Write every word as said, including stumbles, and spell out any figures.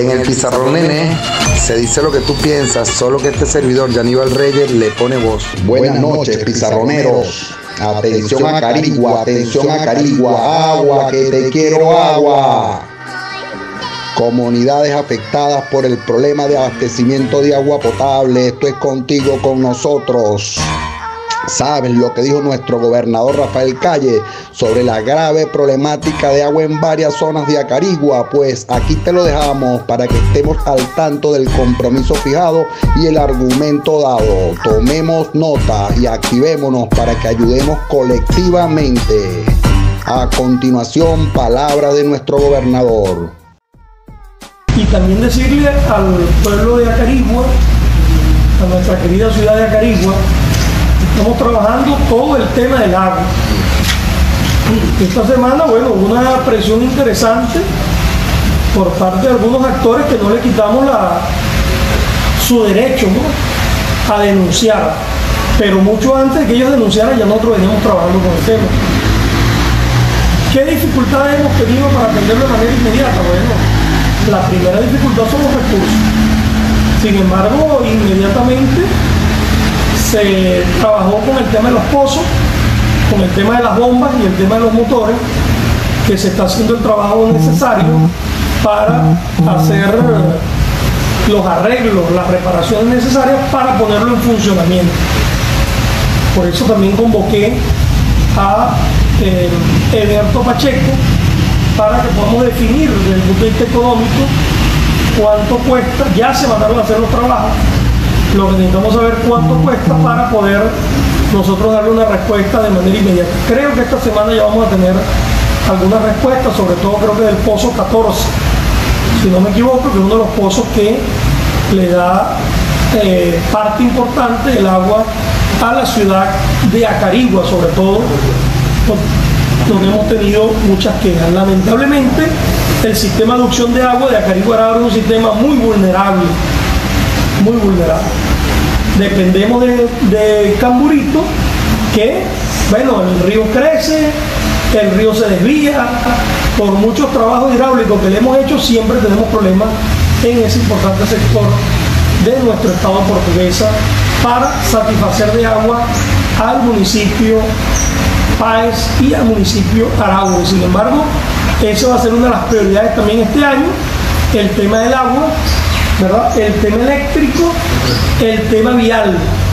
En el Pizarrón Nene se dice lo que tú piensas, solo que este servidor, Yaníbal Reyes, le pone voz. Buenas noches, pizarroneros. Atención a Carigua, atención a Carigua. Agua, que te quiero agua. Comunidades afectadas por el problema de abastecimiento de agua potable. Esto es contigo, con nosotros. ¿Sabes lo que dijo nuestro gobernador Rafael Calle sobre la grave problemática de agua en varias zonas de Acarigua? Pues aquí te lo dejamos para que estemos al tanto del compromiso fijado y el argumento dado. Tomemos nota y activémonos para que ayudemos colectivamente. A continuación, palabra de nuestro gobernador. Y también decirle al pueblo de Acarigua, a nuestra querida ciudad de Acarigua, estamos trabajando todo el tema del agua. Esta semana, bueno, hubo una presión interesante por parte de algunos actores que no le quitamos la, su derecho, ¿no?, a denunciar. Pero mucho antes de que ellos denunciaran, ya nosotros veníamos trabajando con el tema. ¿Qué dificultades hemos tenido para atenderlo de manera inmediata? Bueno, la primera dificultad son los recursos. Sin embargo, inmediatamente se trabajó con el tema de los pozos, con el tema de las bombas y el tema de los motores, que se está haciendo el trabajo necesario para hacer los arreglos, las reparaciones necesarias para ponerlo en funcionamiento. Por eso también convoqué a eh, Eberto Pacheco para que podamos definir desde el punto de vista económico cuánto cuesta. Ya se mandaron a hacer los trabajos. Lo que necesitamos saber cuánto cuesta para poder nosotros darle una respuesta de manera inmediata. Creo que esta semana ya vamos a tener algunas respuestas, sobre todo creo que del pozo catorce, si no me equivoco, que es uno de los pozos que le da eh, parte importante del agua a la ciudad de Acarigua, sobre todo donde hemos tenido muchas quejas. Lamentablemente, el sistema de adducción de agua de Acarigua era un sistema muy vulnerable, muy vulnerable. Dependemos de, de Camburito, que, bueno, el río crece, el río se desvía. Por muchos trabajos hidráulicos que le hemos hecho, siempre tenemos problemas en ese importante sector de nuestro estado Portuguesa para satisfacer de agua al municipio Páez y al municipio Araure. Sin embargo, eso va a ser una de las prioridades también este año, el tema del agua, ¿verdad?, el tema eléctrico, el tema vial.